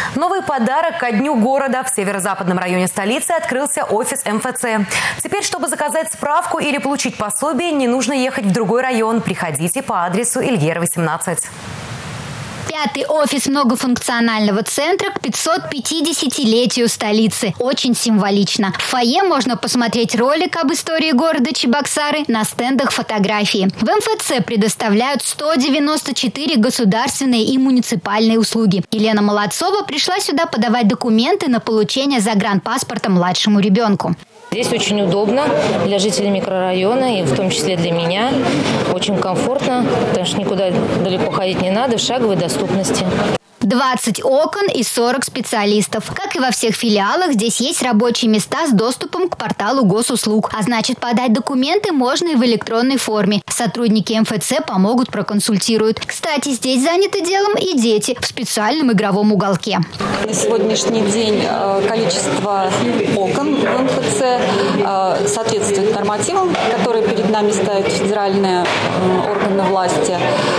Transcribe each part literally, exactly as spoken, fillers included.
Новый подарок ко Дню города. В северо-западном районе столицы открылся офис эм эф цэ. Теперь, чтобы заказать справку или получить пособие, не нужно ехать в другой район. Приходите по адресу Ильера, восемнадцать. Пятый офис многофункционального центра к пятисот пятидесятилетию столицы. Очень символично. В фойе можно посмотреть ролик об истории города Чебоксары, на стендах фотографии. В эм эф цэ предоставляют сто девяносто четыре государственные и муниципальные услуги. Елена Молодцова пришла сюда подавать документы на получение загранпаспорта младшему ребенку. Здесь очень удобно для жителей микрорайона и в том числе для меня. Очень комфортно, потому что никуда далеко ходить не надо, в шаговой доступности. двадцать окон и сорок специалистов. Как и во всех филиалах, здесь есть рабочие места с доступом к порталу госуслуг. А значит, подать документы можно и в электронной форме. Сотрудники эм эф цэ помогут, проконсультируют. Кстати, здесь заняты делом и дети в специальном игровом уголке. На сегодняшний день количество окон в эм эф цэ соответствует нормативам, которые перед нами ставят федеральные органы власти.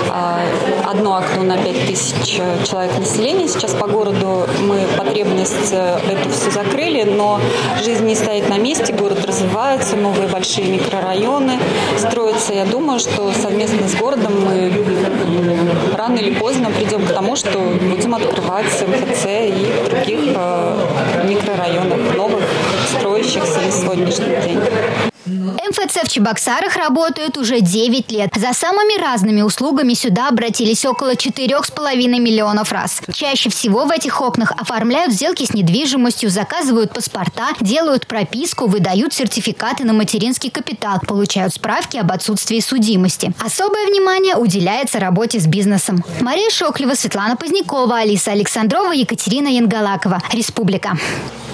Одно окно на пять тысяч человек населения. Сейчас по городу мы потребность эту все закрыли, но жизнь не стоит на месте, город развивается, новые большие микрорайоны строятся. Я думаю, что совместно с городом мы рано или поздно придем к тому, что будем открывать эм эф цэ и в других микрорайонах, новых, строящихся на сегодняшний день. эм эф цэ в Чебоксарах работает уже девять лет. За самыми разными услугами сюда обратились около четырёх с половиной миллионов раз. Чаще всего в этих окнах оформляют сделки с недвижимостью, заказывают паспорта, делают прописку, выдают сертификаты на материнский капитал, получают справки об отсутствии судимости. Особое внимание уделяется работе с бизнесом. Мария Шоклева, Светлана Позднякова, Алиса Александрова, Екатерина Янгалакова. Республика.